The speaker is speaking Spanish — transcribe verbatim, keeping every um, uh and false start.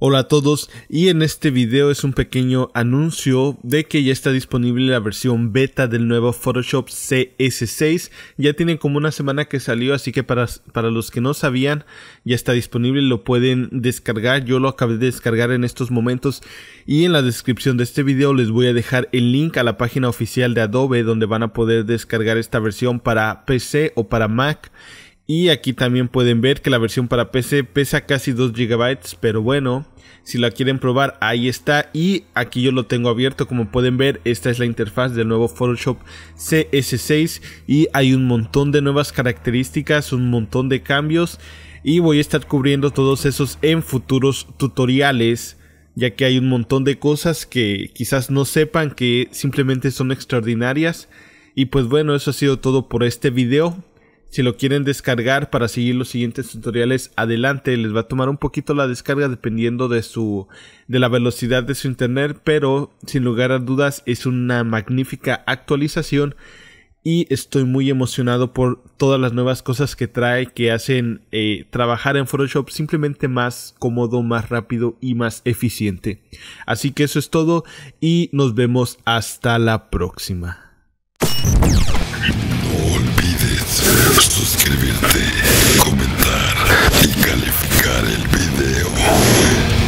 Hola a todos, y en este video es un pequeño anuncio de que ya está disponible la versión beta del nuevo Photoshop C S seis. Ya tiene como una semana que salió, así que para, para los que no sabían, ya está disponible, lo pueden descargar. Yo lo acabé de descargar en estos momentos y en la descripción de este video les voy a dejar el link a la página oficial de Adobe donde van a poder descargar esta versión para P C o para Mac. Y aquí también pueden ver que la versión para P C pesa casi dos gigabytes, pero bueno, si la quieren probar, ahí está. Y aquí yo lo tengo abierto, como pueden ver, esta es la interfaz del nuevo Photoshop C S seis y hay un montón de nuevas características, un montón de cambios, y voy a estar cubriendo todos esos en futuros tutoriales, ya que hay un montón de cosas que quizás no sepan que simplemente son extraordinarias. Y pues bueno, eso ha sido todo por este video. Si lo quieren descargar para seguir los siguientes tutoriales, adelante. Les va a tomar un poquito la descarga dependiendo de su de la velocidad de su internet, pero sin lugar a dudas es una magnífica actualización y estoy muy emocionado por todas las nuevas cosas que trae, que hacen eh, trabajar en Photoshop simplemente más cómodo, más rápido y más eficiente. Así que eso es todo y nos vemos hasta la próxima. Suscribirte, comentar y calificar el video.